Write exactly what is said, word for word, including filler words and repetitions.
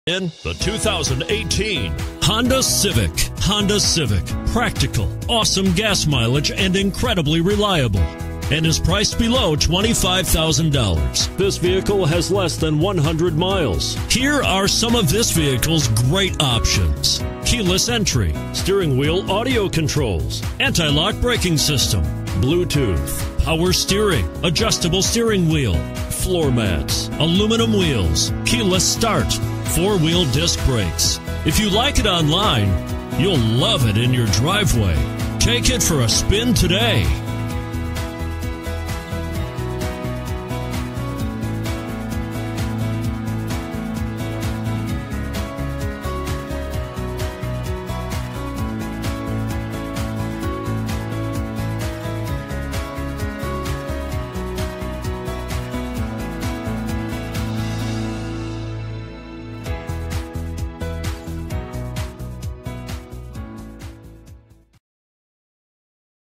In the two thousand eighteen Honda Civic. Honda Civic. Practical, awesome gas mileage, and incredibly reliable. And is priced below twenty-five thousand dollars. This vehicle has less than one hundred miles. Here are some of this vehicle's great options: keyless entry, steering wheel audio controls, anti-lock braking system, Bluetooth, power steering, adjustable steering wheel, floor mats, aluminum wheels, keyless start, four-wheel disc brakes. If you like it online, you'll love it in your driveway. Take it for a spin today.